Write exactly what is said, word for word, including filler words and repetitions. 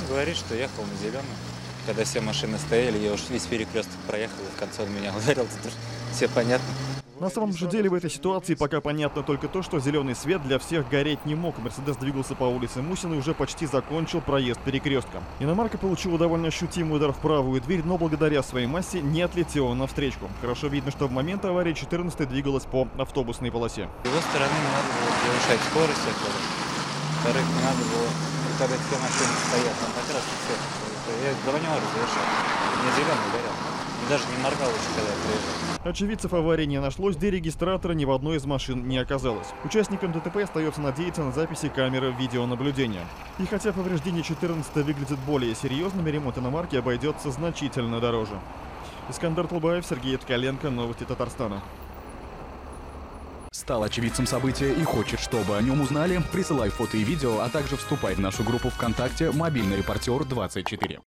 говорит, что ехал на зеленый. Когда все машины стояли, я уж весь перекресток проехал, и в конце он меня ударил. Тут все понятно. На самом же деле в этой ситуации пока понятно только то, что зеленый свет для всех гореть не мог. Мерседес двигался по улице Мусина и уже почти закончил проезд перекрестка. Иномарка получила довольно ощутимый удар в правую дверь, но благодаря своей массе не отлетела навстречу. Хорошо видно, что в момент аварии четырнадцатая двигалась по автобусной полосе. С его стороны не надо было превышать скорость, во-вторых, не надо было, когда все машины стоят, там как раз все. Я давно разрешал, мне зеленый горел. И даже не моргал еще, когда я приезжал. Очевидцев аварии не нашлось, да и регистратора ни в одной из машин не оказалось. Участникам ДТП остается надеяться на записи камеры видеонаблюдения. И хотя повреждение четырнадцатой выглядит более серьезными, ремонт иномарки обойдется значительно дороже. Искандер Толбаев, Сергей Ткаленко, новости Татарстана. Стал очевидцем события и хочет, чтобы о нем узнали? Присылай фото и видео, а также вступай в нашу группу ВКонтакте «Мобильный репортер двадцать четыре».